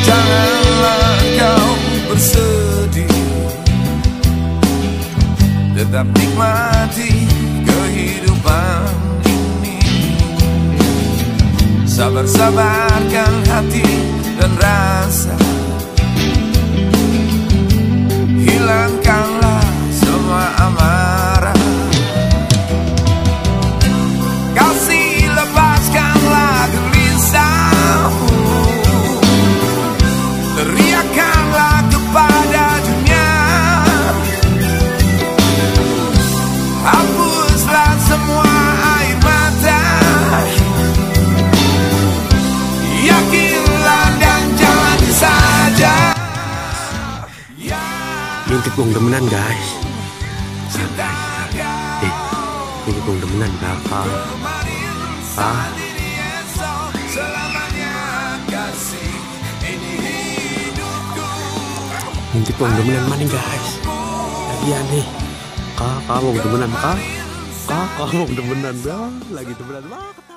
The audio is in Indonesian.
Janganlah kau bersedih, tetap nikmati kehidupan ini. Sabar-sabarkan hati dan rasa, hilangkanlah semua amarah. Kasih, lepaskanlah gelisahmu, teriakanlah kepada dunia. Hapuslah semua air mata, yakinlah dan jalani saja. Ngintip gong demenan guys. Ngintip gong demenan bakal. Ngintip gong demenan mana guys? Lagian nih. Kakak mau demenan kak? Kakak mau demenan dah. Lagi demenan banget.